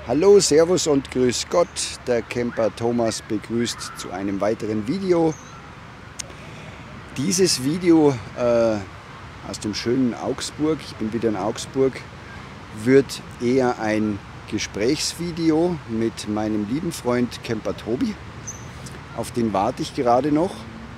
Hallo, Servus und Grüß Gott. Der Camper Thomas begrüßt zu einem weiteren Video. Dieses Video aus dem schönen Augsburg, ich bin wieder in Augsburg, wird eher ein Gesprächsvideo mit meinem lieben Freund Camper Tobi. Auf den warte ich gerade noch.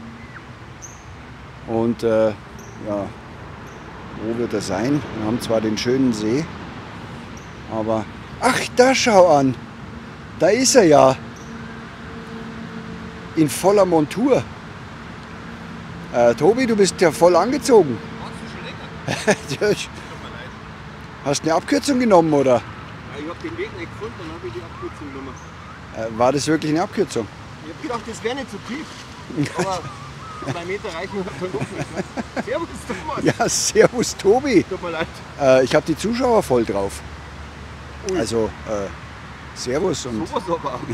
Und ja, wo wird er sein? Wir haben zwar den schönen See, aber... Ach, da schau an! Da ist er ja! In voller Montur. Tobi, du bist ja voll angezogen. Warst du schon länger? Hast du eine Abkürzung genommen, oder? Ja, ich habe den Weg nicht gefunden, dann habe ich die Abkürzung genommen. War das wirklich eine Abkürzung? Ich habe gedacht, das wäre nicht so tief. Aber 2 Meter reichen dann doch nicht. Ne? Servus Thomas. Ja, servus Tobi. Tut mir leid. Ich habe die Zuschauer voll drauf. Ui. Also, servus und... Sowas aber auch.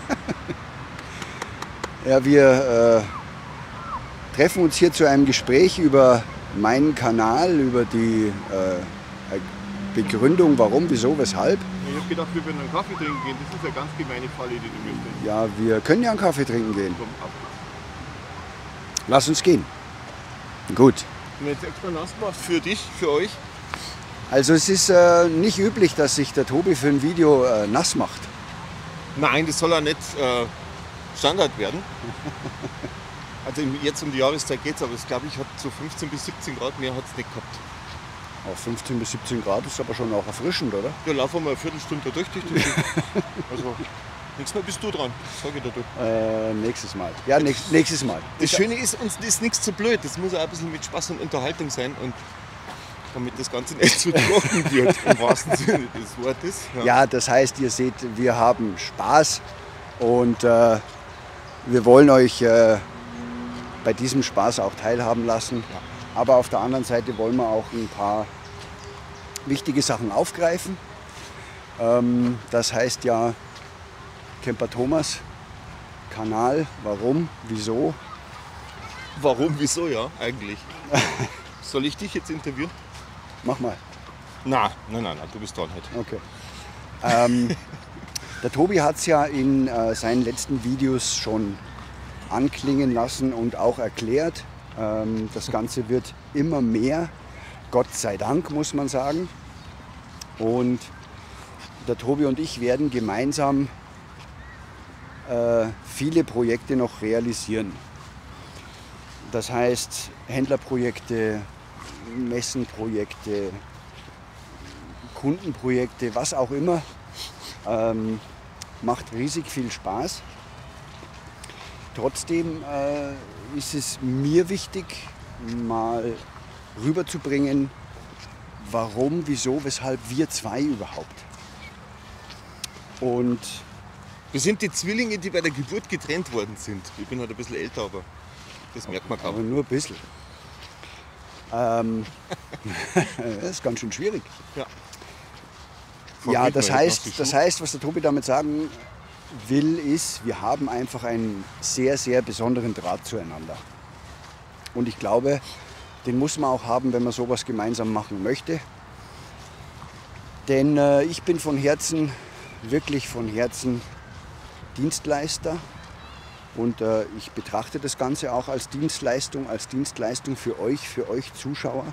Ja, wir treffen uns hier zu einem Gespräch über meinen Kanal, über die Begründung, warum, wieso, weshalb. Ich habe gedacht, wir würden einen Kaffee trinken gehen. Das ist eine ganz gemeine Falle, die du möchtest. Ja, wir können ja einen Kaffee trinken gehen. Komm, ab. Lass uns gehen. Gut. Und jetzt extra nass gemacht für dich, für euch. Also es ist nicht üblich, dass sich der Tobi für ein Video nass macht. Nein, das soll ja nicht Standard werden. Also jetzt um die Jahreszeit geht es, aber es glaube ich hat so 15 bis 17 Grad, mehr hat es nicht gehabt. Auf 15 bis 17 Grad ist aber schon auch erfrischend, oder? Ja, laufen wir mal eine Viertelstunde durch die Also, nächstes Mal bist du dran, sage ich dir du. Nächstes Mal. Ja, nächstes Mal. Das Schöne ist, uns ist nichts zu blöd. Das muss auch ein bisschen mit Spaß und Unterhaltung sein. Und damit das Ganze nicht zu trocken wird, im wahrsten Sinne des Wortes. Ja, das heißt, ihr seht, wir haben Spaß und wir wollen euch bei diesem Spaß auch teilhaben lassen. Ja. Aber auf der anderen Seite wollen wir auch ein paar wichtige Sachen aufgreifen. Das heißt ja Camper Thomas, Kanal, warum, wieso. Warum, wieso, ja, eigentlich. Soll ich dich jetzt interviewen? Mach mal. Nein, du bist da nicht. Okay. Der Tobi hat es ja in seinen letzten Videos schon anklingen lassen und auch erklärt. Das Ganze wird immer mehr, Gott sei Dank, muss man sagen. Und der Tobi und ich werden gemeinsam viele Projekte noch realisieren. Das heißt Händlerprojekte, Messenprojekte, Kundenprojekte, was auch immer. Macht riesig viel Spaß. Trotzdem ist es mir wichtig, mal rüberzubringen, warum, wieso, weshalb wir zwei überhaupt. Und Wir sind die Zwillinge, die bei der Geburt getrennt worden sind. Ich bin halt ein bisschen älter, aber das merkt man aber kaum. nur ein bisschen. Das ist ganz schön schwierig. Ja, Ja, das heißt, was der Tobi damit sagen will, ist, wir haben einfach einen sehr, sehr besonderen Draht zueinander. Und ich glaube, den muss man auch haben, wenn man sowas gemeinsam machen möchte. Denn ich bin von Herzen, wirklich von Herzen Dienstleister. Und ich betrachte das Ganze auch als Dienstleistung für euch Zuschauer.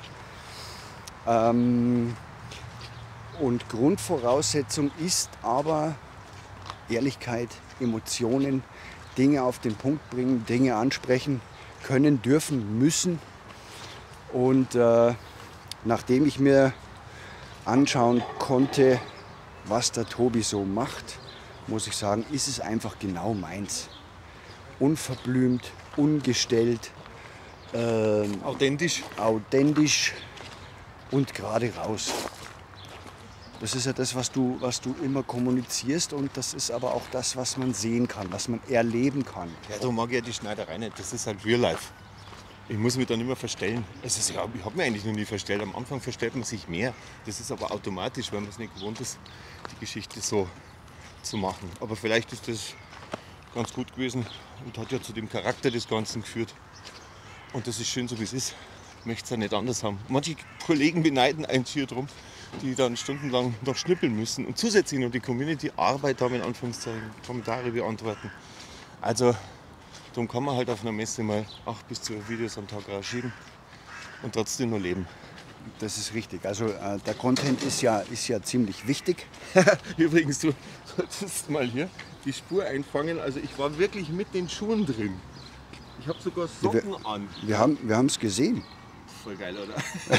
Und Grundvoraussetzung ist aber Ehrlichkeit, Emotionen, Dinge auf den Punkt bringen, Dinge ansprechen können, dürfen, müssen. Und nachdem ich mir anschauen konnte, was der Tobi so macht, muss ich sagen, ist es einfach genau meins. Unverblümt, ungestellt, authentisch. authentisch und gerade raus. Das ist ja das, was du immer kommunizierst, und das ist aber auch das, was man sehen kann, was man erleben kann. Ja, da mag ich ja die Schneiderei nicht. Das ist halt Real Life. Ich muss mich dann immer verstellen. Ich habe mich eigentlich noch nie verstellt. Am Anfang verstellt man sich mehr. Das ist aber automatisch, weil man es nicht gewohnt ist, die Geschichte so zu machen. Aber vielleicht ist das ganz gut gewesen und hat ja zu dem Charakter des Ganzen geführt. Und das ist schön, so wie es ist. Ich möchte es ja nicht anders haben. Manche Kollegen beneiden einen hier drum, die dann stundenlang noch schnippeln müssen und zusätzlich noch die Community-Arbeit haben, in Anführungszeichen, Kommentare beantworten. Also darum kann man halt auf einer Messe mal 8 bis 12 Videos am Tag rausschieben und trotzdem nur leben. Das ist richtig. Also der Content ist ja ziemlich wichtig. Übrigens, du solltest mal hier die Spur einfangen. Also ich war wirklich mit den Schuhen drin. Ich habe sogar Socken an. Wir haben es gesehen. Voll geil, oder?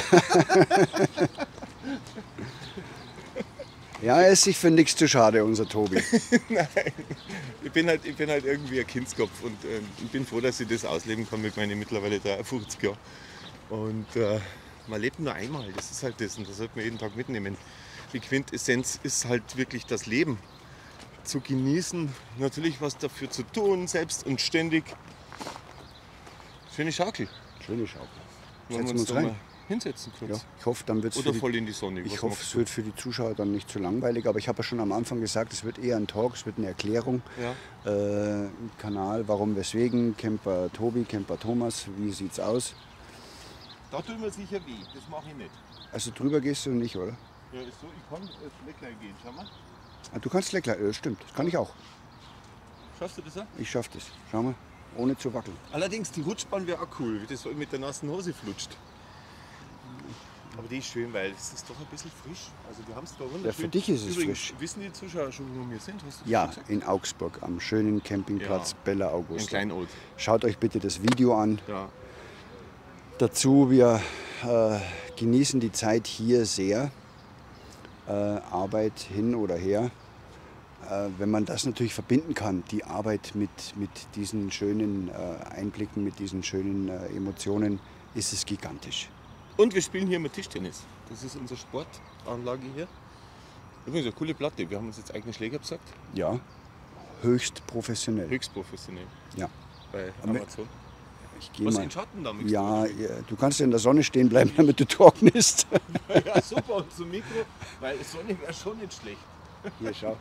Ja, er ist sich für nichts zu schade, unser Tobi. Nein, ich bin halt irgendwie ein Kindskopf und ich bin froh, dass ich das ausleben kann mit meinen mittlerweile 53 Jahren. Und man lebt nur einmal, das ist halt das und das sollte man jeden Tag mitnehmen. Die Quintessenz ist halt wirklich das Leben zu genießen, natürlich was dafür zu tun, selbst und ständig. Schöne Schaukel. Schöne Schaukel. Wollen wir uns da mal hinsetzen kurz? Ja, ich hoffe, dann wird's Oder voll in die Sonne. Ich hoffe, es wird für die Zuschauer dann nicht zu langweilig, aber ich habe ja schon am Anfang gesagt, es wird eher ein Talk, es wird eine Erklärung. Ja. Kanal, warum, weswegen, Camper Tobi, Camper Thomas, wie sieht's aus? Da tun wir sicher weh, das mache ich nicht. Also drüber gehst du nicht, oder? Ja, ist so, ich kann Slackline gehen, schau mal. Ah, du kannst Slackline, stimmt, das kann ich auch. Schaffst du das auch? Ich schaff das, schau mal, ohne zu wackeln. Allerdings, die Rutschbahn wäre auch cool, wie das so mit der nassen Hose flutscht. Aber die ist schön, weil es ist doch ein bisschen frisch. Also wir haben es da wunderschön. Ja, für dich ist es Übrigens, frisch. Wissen die Zuschauer schon, wo wir sind? Hast du das Ja, gesagt? in Augsburg, am schönen Campingplatz Ja. Bella Ein Augusta. Kleinod. Schaut euch bitte das Video an. Ja. Dazu, wir genießen die Zeit hier sehr. Arbeit hin oder her. Wenn man das natürlich verbinden kann, die Arbeit mit diesen schönen Einblicken, mit diesen schönen Emotionen, ist es gigantisch. Und wir spielen hier mit Tischtennis. Das ist unsere Sportanlage hier. Übrigens eine coole Platte. Wir haben uns jetzt eigene Schläger besorgt. Ja, höchst professionell. Höchst professionell. Ja. Bei Aber- Amazon. Ich gehe Was mal. in Schatten damit? Ja, du kannst in der Sonne stehen bleiben, damit du trocknest. Ja, super. Und zum Mikro, weil Sonne wäre schon nicht schlecht. Hier, schau.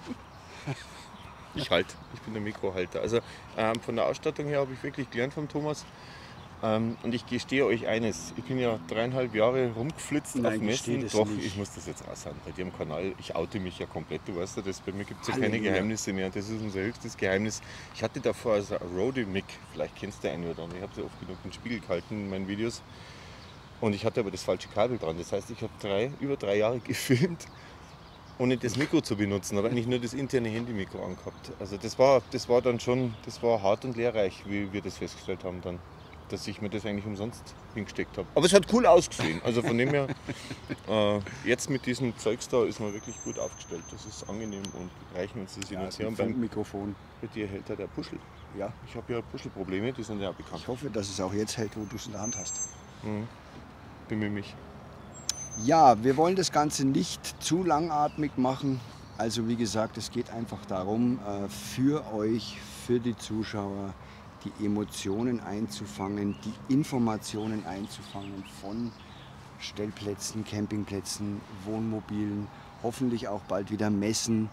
Ich bin der Mikrohalter. Also von der Ausstattung her habe ich wirklich gelernt vom Thomas. Und ich gestehe euch eines, ich bin ja 3,5 Jahre rumgeflitzt Nein, auf gesteh Messen. das Doch, nicht. ich muss das jetzt raushauen. Bei dir im Kanal, ich oute mich ja komplett, du weißt ja das, bei mir gibt es ja keine Halleluja. Geheimnisse mehr. Das ist unser höchstes Geheimnis. Ich hatte davor also ein Rode-Mic, vielleicht kennst du einen oder anderen. Ich habe sie oft genug in den Spiegel gehalten in meinen Videos. Und ich hatte aber das falsche Kabel dran. Das heißt, ich habe über 3 Jahre gefilmt, ohne das Mikro zu benutzen, aber eigentlich nur das interne Handy-Mikro angehabt. Also das war dann schon, das war hart und lehrreich, wie wir das festgestellt haben dann, dass ich mir das eigentlich umsonst hingesteckt habe. Aber es hat cool ausgesehen. Also von dem her, jetzt mit diesem Zeugs da ist man wirklich gut aufgestellt. Das ist angenehm und reichen uns das hin und her. Und beim Mikrofon. bei dir hält ja der Puschel. Ja. Ich habe ja Puschelprobleme, die sind ja auch bekannt. Ich hoffe, dass es auch jetzt hält, wo du es in der Hand hast. Bemühe mich. Ja, wir wollen das Ganze nicht zu langatmig machen. Also wie gesagt, es geht einfach darum, für euch, für die Zuschauer, die Emotionen einzufangen, die Informationen einzufangen von Stellplätzen, Campingplätzen, Wohnmobilen, hoffentlich auch bald wieder Messen.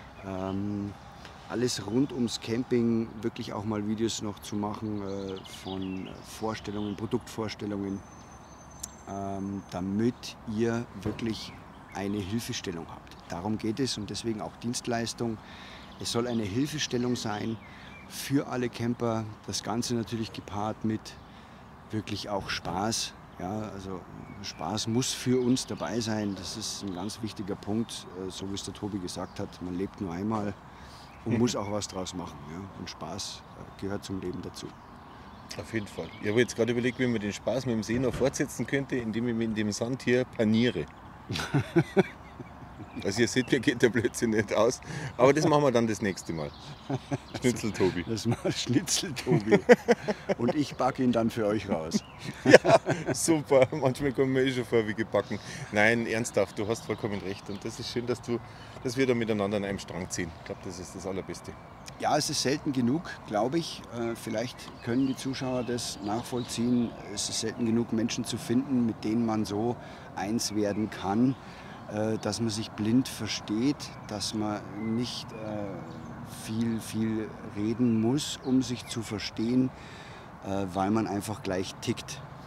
Alles rund ums Camping, wirklich auch mal Videos noch zu machen von Vorstellungen, Produktvorstellungen, damit ihr wirklich eine Hilfestellung habt. Darum geht es und deswegen auch Dienstleistung. Es soll eine Hilfestellung sein für alle Camper. Das Ganze natürlich gepaart mit wirklich auch Spaß. Ja, also Spaß muss für uns dabei sein. Das ist ein ganz wichtiger Punkt. So wie es der Tobi gesagt hat, man lebt nur einmal und muss auch was draus machen. Ja? Und Spaß gehört zum Leben dazu. Auf jeden Fall. Ich habe jetzt gerade überlegt, wie man den Spaß mit dem See noch fortsetzen könnte, indem ich mich in dem Sand hier paniere. Also ihr seht, mir geht der Blödsinn nicht aus. Aber das machen wir dann das nächste Mal. Schnitzel-Tobi. Das macht Schnitzel-Tobi. Und ich backe ihn dann für euch raus. Super, manchmal kommen wir schon vor wie gebacken. Nein, ernsthaft, du hast vollkommen recht. Und das ist schön, dass wir da miteinander an einem Strang ziehen. Ich glaube, das ist das Allerbeste. Ja, es ist selten genug, glaube ich. Vielleicht können die Zuschauer das nachvollziehen. Es ist selten genug, Menschen zu finden, mit denen man so eins werden kann, dass man sich blind versteht, dass man nicht viel reden muss, um sich zu verstehen, weil man einfach gleich tickt.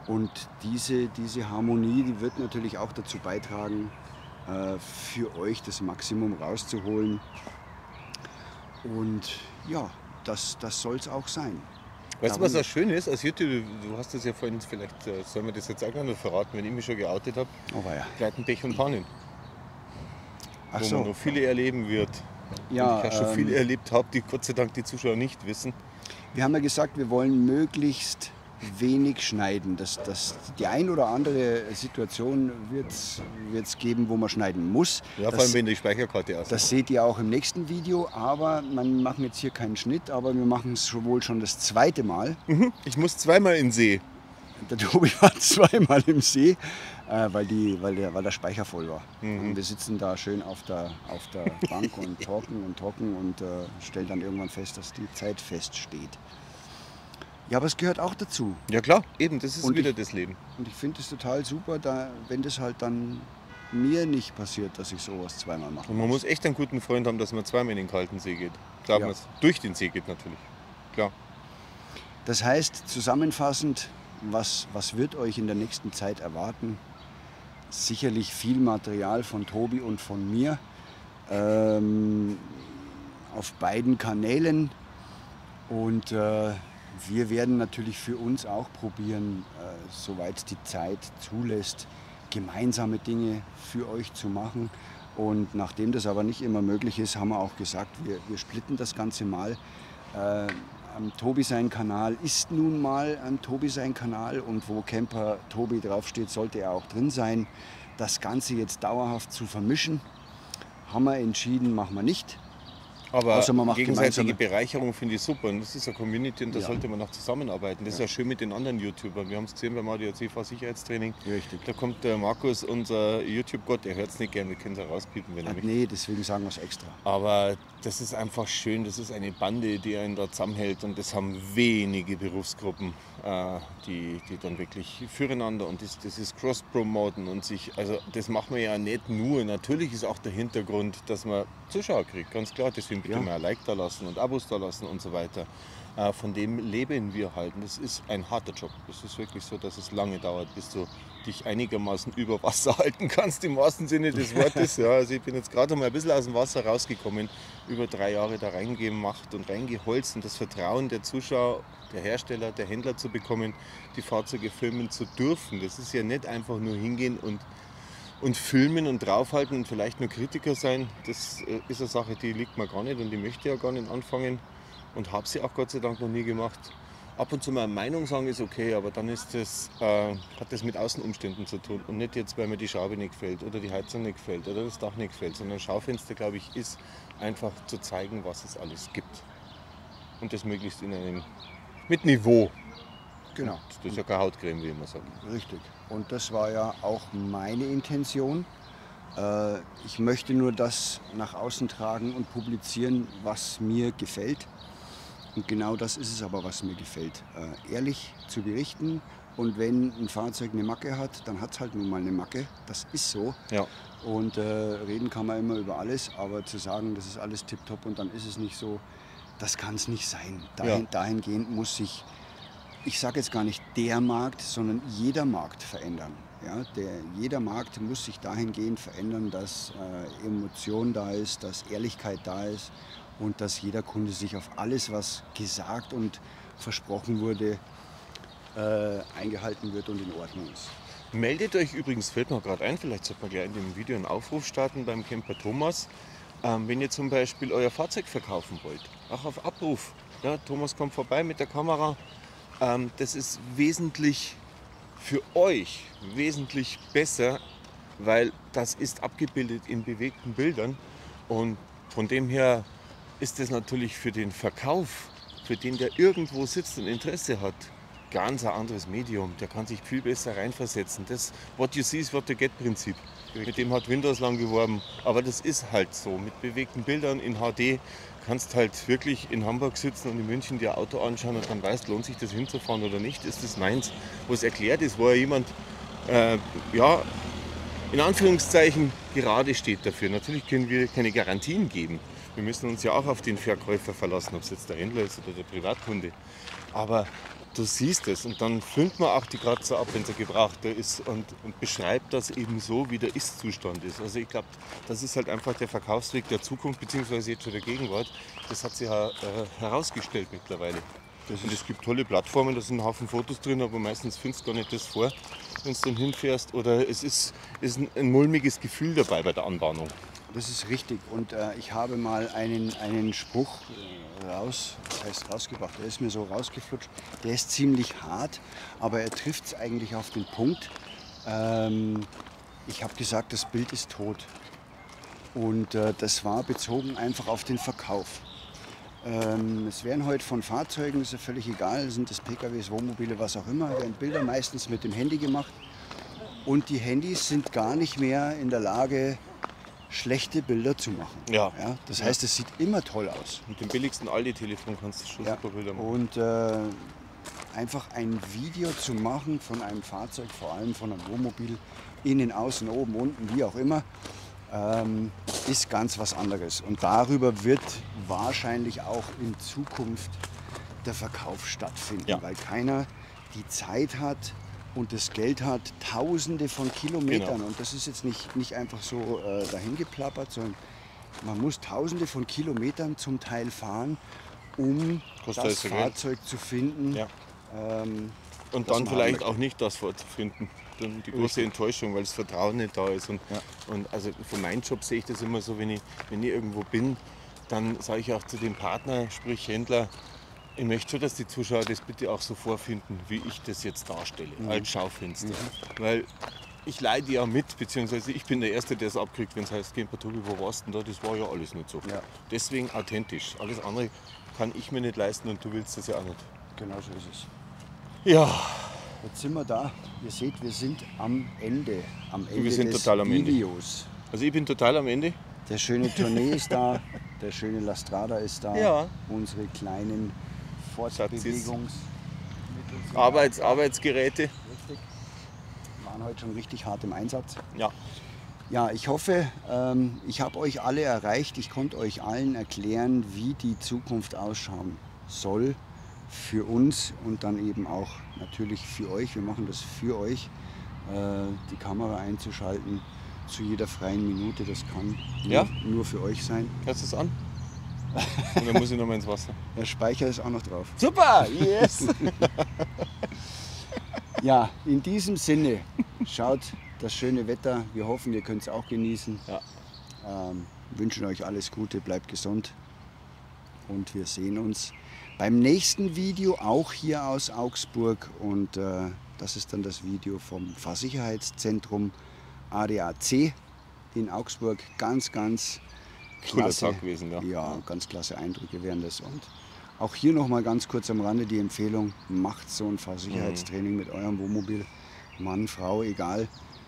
Und diese Harmonie, die wird natürlich auch dazu beitragen, für euch das Maximum rauszuholen. Und ja, das soll es auch sein. Weißt du, was das schön ist? Als YouTube, du hast das ja vorhin, vielleicht soll man das jetzt auch noch verraten, wenn ich mich schon geoutet habe. Oh, ja. Gleiten, Pech und Pannen. Ach wo so. man noch viele erleben wird. Ja, und ich ja schon viele erlebt habe, die Gott sei Dank die Zuschauer nicht wissen. Wir haben ja gesagt, wir wollen möglichst wenig schneiden. Die ein oder andere Situation wird es geben, wo man schneiden muss. Ja, vor allem wenn die Speicherkarte aus. Das seht ihr auch im nächsten Video, aber wir machen jetzt hier keinen Schnitt, aber wir machen es wohl schon das zweite Mal. Ich muss zweimal in den See. Der Tobi war zweimal im See, weil der Speicher voll war. Und wir sitzen da schön auf der Bank und talken und stellen dann irgendwann fest, dass die Zeit feststeht. Ja, aber es gehört auch dazu. Ja klar, eben, das ist Und wieder das Leben. Und ich finde es total super, wenn das halt dann mir nicht passiert, dass ich sowas zweimal mache. Und man muss echt einen guten Freund haben, dass man zweimal in den kalten See geht. Klar, Ja. man durch den See geht natürlich. Klar. Das heißt, zusammenfassend, was wird euch in der nächsten Zeit erwarten? Sicherlich viel Material von Tobi und von mir auf beiden Kanälen. Und wir werden natürlich für uns auch probieren, soweit die Zeit zulässt, gemeinsame Dinge für euch zu machen. Und nachdem das aber nicht immer möglich ist, haben wir auch gesagt, wir splitten das Ganze mal. Tobi sein Kanal ist nun mal Tobi sein Kanal und wo Camper Tobi draufsteht, sollte er auch drin sein. Das Ganze jetzt dauerhaft zu vermischen, haben wir entschieden, machen wir nicht. Aber Außer man macht gegenseitige gemeinsame- Bereicherung finde ich super. Und das ist eine Community und da Ja. sollte man noch zusammenarbeiten. Das ist ja schön mit den anderen YouTubern. Wir haben es gesehen beim ADAC Fahrsicherheitstraining. Richtig. Da kommt der Markus, unser YouTube-Gott, er hört es nicht gern, wir können es herauspiepen, wenn er möchte. Nee, deswegen sagen wir es extra. Aber das ist einfach schön, das ist eine Bande, die einen da zusammenhält und das haben wenige Berufsgruppen, die dann wirklich füreinander und das ist Cross-Promoten und also das machen wir ja nicht nur. Natürlich ist auch der Hintergrund, dass man Zuschauer kriegt, ganz klar, deswegen bitte Ja. mal ein Like da lassen und Abos da lassen und so weiter. Von dem leben wir halt. Und das ist ein harter Job. Das ist wirklich so, dass es lange dauert, bis du dich einigermaßen über Wasser halten kannst, im wahrsten Sinne des Wortes. Ja, also ich bin jetzt gerade mal ein bisschen aus dem Wasser rausgekommen, über 3 Jahre da reingemacht und reingeholzt und das Vertrauen der Zuschauer, der Hersteller, der Händler zu bekommen, die Fahrzeuge filmen zu dürfen. Das ist ja nicht einfach nur hingehen und filmen und draufhalten und vielleicht nur Kritiker sein. Das ist eine Sache, die liegt mir gar nicht und die möchte ich ja gar nicht anfangen. Und habe sie auch Gott sei Dank noch nie gemacht. Ab und zu mal eine Meinung sagen ist okay, aber dann hat das mit Außenumständen zu tun und nicht jetzt, weil mir die Schraube nicht gefällt oder die Heizung nicht gefällt oder das Dach nicht gefällt, sondern Schaufenster, glaube ich, ist einfach zu zeigen, was es alles gibt. Und das möglichst mit Niveau. Genau. Das ist ja keine Hautcreme, wie immer sagt. Richtig. Und das war ja auch meine Intention. Ich möchte nur das nach außen tragen und publizieren, was mir gefällt. Und genau das ist es aber, was mir gefällt. Ehrlich zu berichten. Und wenn ein Fahrzeug eine Macke hat, dann hat es halt nun mal eine Macke. Das ist so. Ja. Und reden kann man immer über alles. Aber zu sagen, das ist alles tipptopp und dann ist es nicht so, das kann es nicht sein. Dahingehend muss sich, ich sage jetzt gar nicht der Markt, sondern jeder Markt verändern. Ja, jeder Markt muss sich dahingehend verändern, dass Emotion da ist, dass Ehrlichkeit da ist und dass jeder Kunde sich auf alles, was gesagt und versprochen wurde, eingehalten wird und in Ordnung ist. Meldet euch übrigens, fällt mir gerade ein, vielleicht sollte man gleich in dem Video einen Aufruf starten beim Camper Thomas, wenn ihr zum Beispiel euer Fahrzeug verkaufen wollt, auch auf Abruf. Ja, Thomas kommt vorbei mit der Kamera. Das ist wesentlich für euch wesentlich besser, weil das ist abgebildet in bewegten Bildern und von dem her ist das natürlich für den Verkauf, für den der irgendwo sitzt und Interesse hat, ganz ein anderes Medium. Der kann sich viel besser reinversetzen. Das What you see is what you get Prinzip. Mit dem hat Windows lang geworben, aber das ist halt so. Mit bewegten Bildern in HD kannst halt wirklich in Hamburg sitzen und in München dir ein Auto anschauen und dann weißt, lohnt sich das hinzufahren oder nicht, ist das meins. Wo es erklärt ist, wo ja jemand, in Anführungszeichen gerade steht dafür. Natürlich können wir keine Garantien geben. Wir müssen uns ja auch auf den Verkäufer verlassen, ob es jetzt der Händler ist oder der Privatkunde. Aber du siehst es und dann filmt man auch die Kratzer ab, wenn es ein gebrauchter ist und beschreibt das eben so, wie der Ist-Zustand ist. Also ich glaube, das ist halt einfach der Verkaufsweg der Zukunft, beziehungsweise jetzt schon der Gegenwart. Das hat sich ja herausgestellt mittlerweile. Und es gibt tolle Plattformen, da sind ein Haufen Fotos drin, aber meistens findest du gar nicht das vor, wenn du dann hinfährst. Oder es ist ein mulmiges Gefühl dabei bei der Anbahnung. Das ist richtig. Und ich habe mal einen Spruch rausgebracht. Der ist mir so rausgeflutscht. Der ist ziemlich hart, aber er trifft es eigentlich auf den Punkt. Ich habe gesagt, das Bild ist tot. Und das war bezogen einfach auf den Verkauf. Es werden heute von Fahrzeugen, ist ja völlig egal, sind das PKWs, Wohnmobile, was auch immer, werden Bilder meistens mit dem Handy gemacht. Und die Handys sind gar nicht mehr in der Lage, schlechte Bilder zu machen. Ja. Das heißt, es sieht immer toll aus. Mit dem billigsten Aldi-Telefon kannst du schon super Bilder machen. Und einfach ein Video zu machen von einem Fahrzeug, vor allem von einem Wohnmobil, innen, außen, oben, unten, wie auch immer, ist ganz was anderes. Und darüber wird wahrscheinlich auch in Zukunft der Verkauf stattfinden, weil keiner die Zeit hat und das Geld hat, Tausende von Kilometern. Genau. Und das ist jetzt nicht einfach so dahin geplappert, sondern man muss Tausende von Kilometern zum Teil fahren, um das Fahrzeug zu finden. Ja. Und dann vielleicht auch nicht das vorzufinden. Dann die große Enttäuschung, weil das Vertrauen nicht da ist. Und also von meinem Job sehe ich das immer so, wenn ich irgendwo bin, dann sage ich auch zu dem Partner, sprich Händler, ich möchte schon, dass die Zuschauer das bitte auch so vorfinden, wie ich das jetzt darstelle, als Schaufenster. Weil ich leide ja mit, beziehungsweise ich bin der Erste, der es abkriegt, wenn es heißt, Tobi, wo warst du denn da? Das war ja alles nicht so. Ja. Deswegen authentisch. Alles andere kann ich mir nicht leisten und du willst das ja auch nicht. Genau so ist es. Ja. Jetzt sind wir da. Ihr seht, wir sind am Ende Wir sind des total am Ende. Videos. Also ich bin total am Ende. Der schöne Tournee ist da, der schöne La Strada ist da, Ja. unsere kleinen Fortbewegungs... Arbeitsgeräte. Richtig. Waren heute schon richtig hart im Einsatz. Ja. Ja, ich hoffe, ich habe euch alle erreicht. Ich konnte euch allen erklären, wie die Zukunft ausschauen soll für uns und dann eben auch natürlich für euch. Wir machen das für euch, die Kamera einzuschalten zu jeder freien Minute. Das kann nur für euch sein. Hörst du es an? Und dann muss ich noch mal ins Wasser. Der Speicher ist auch noch drauf. Super, yes! Ja, in diesem Sinne, schaut das schöne Wetter. Wir hoffen, ihr könnt es auch genießen. Ja. Wünschen euch alles Gute, bleibt gesund und wir sehen uns beim nächsten Video, auch hier aus Augsburg. Und das ist dann das Video vom Fahrsicherheitszentrum ADAC in Augsburg. Ganz, ganz Cooler klasse. Tag gewesen, ja. Ja, ganz klasse Eindrücke wären das. Und auch hier noch mal ganz kurz am Rande die Empfehlung, macht so ein Fahrsicherheitstraining mit eurem Wohnmobil. Mann, Frau, egal.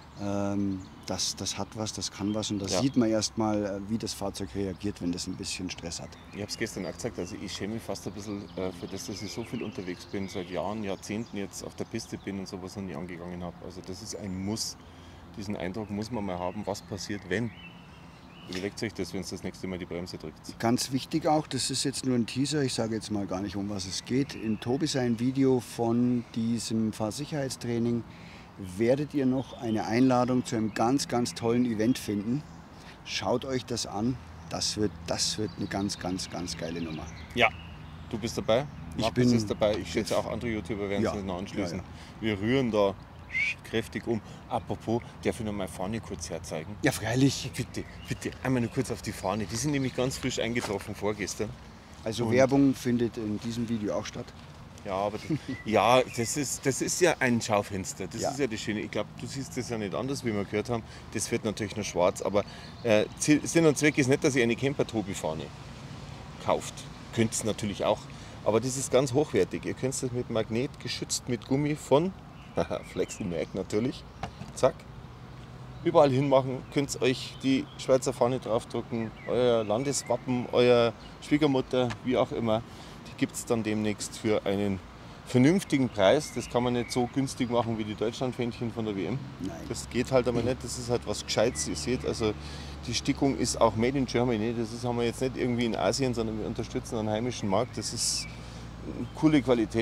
Das hat was, das kann was und da sieht man erst mal, wie das Fahrzeug reagiert, wenn das ein bisschen Stress hat. Ich habe es gestern auch gesagt, also ich schäme mich fast ein bisschen für das, dass ich so viel unterwegs bin, seit Jahren, Jahrzehnten jetzt auf der Piste bin und sowas noch nie angegangen habe. Also das ist ein Muss. Diesen Eindruck muss man mal haben, was passiert, wenn. Überlegt euch das, wenn es das nächste Mal die Bremse drückt. Ganz wichtig auch, das ist jetzt nur ein Teaser, ich sage jetzt mal gar nicht, um was es geht. In Tobi sein Video von diesem Fahrsicherheitstraining werdet ihr noch eine Einladung zu einem ganz, ganz tollen Event finden. Schaut euch das an, das wird eine ganz, ganz, ganz geile Nummer. Ja, du bist dabei, Markus ist dabei, ich schätze auch andere YouTuber werden sich noch anschließen. Ja. Wir rühren da kräftig um. Apropos, darf ich noch meine Fahne kurz herzeigen? Ja, freilich. Bitte, einmal nur kurz auf die Fahne. Die sind nämlich ganz frisch eingetroffen vorgestern. Also Werbung findet in diesem Video auch statt. Ja, aber das ist ja ein Schaufenster. Das ist ja das Schöne. Ich glaube, du siehst das ja nicht anders, wie wir gehört haben. Das wird natürlich nur schwarz. Aber Sinn und Zweck ist nicht, dass ihr eine Camper-Tobi-Fahne kauft. Könnt es natürlich auch. Aber das ist ganz hochwertig. Ihr könnt das mit Magnet geschützt mit Gummi von Flexi-Mag natürlich. Zack. Überall hinmachen. Könnt ihr euch die Schweizer Fahne draufdrucken. Euer Landeswappen, euer Schwiegermutter, wie auch immer. Die gibt es dann demnächst für einen vernünftigen Preis. Das kann man nicht so günstig machen wie die Deutschlandfähnchen von der WM. Nein. Das geht halt aber nicht. Das ist halt was Gescheites. Ihr seht, also die Stickung ist auch made in Germany. Das haben wir jetzt nicht irgendwie in Asien, sondern wir unterstützen einen heimischen Markt. Das ist eine coole Qualität.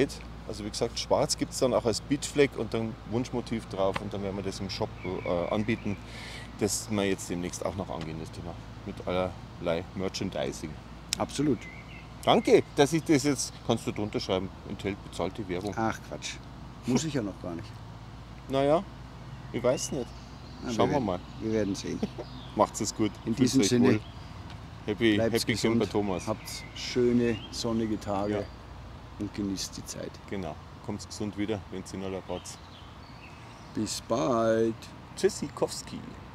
Also wie gesagt, schwarz gibt es dann auch als Beachfleck und dann Wunschmotiv drauf und dann werden wir das im Shop anbieten, das wir jetzt demnächst auch noch angehen, das Thema, mit allerlei Merchandising. Absolut. Danke, dass ich das jetzt, kannst du drunter schreiben, enthält bezahlte Werbung. Ach Quatsch. Muss ich ja noch gar nicht. Naja, ich weiß nicht. Na, Schauen wir mal. Wir werden sehen. Macht's es gut. In Fühlt's diesem euch Sinne, wohl. Happy bleibt Camper gesund, Thomas. habt schöne sonnige Tage Ja. und genießt die Zeit. Genau. Kommt gesund wieder, wenn ihr in aller Platz. Bis bald. Tschüssikowski.